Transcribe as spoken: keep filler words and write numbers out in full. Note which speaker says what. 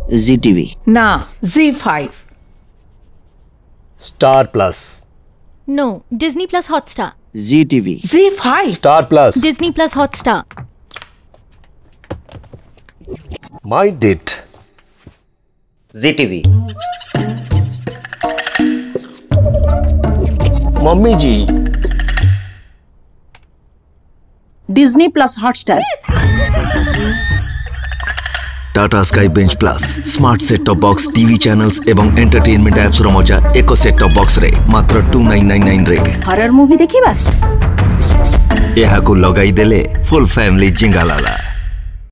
Speaker 1: जी TV
Speaker 2: ना Zee five
Speaker 3: Star Plus
Speaker 4: नो Disney plus Hotstar
Speaker 1: Zee TV
Speaker 2: Zee five
Speaker 3: Star Plus
Speaker 4: Disney plus Hotstar
Speaker 3: माई डेट
Speaker 1: Zee TV
Speaker 3: मम्मी जी
Speaker 2: Disney plus Hotstar
Speaker 5: Tata Sky binge plus smart set top box TV channels एवं entertainment apps रो मजा एक सेट टॉप बॉक्स रे मात्र टू नाइन नाइन नाइन रे
Speaker 2: हॉरर मूवी देखिबा
Speaker 5: यहा को लगाई देले फुल फैमिली जिंगालाला।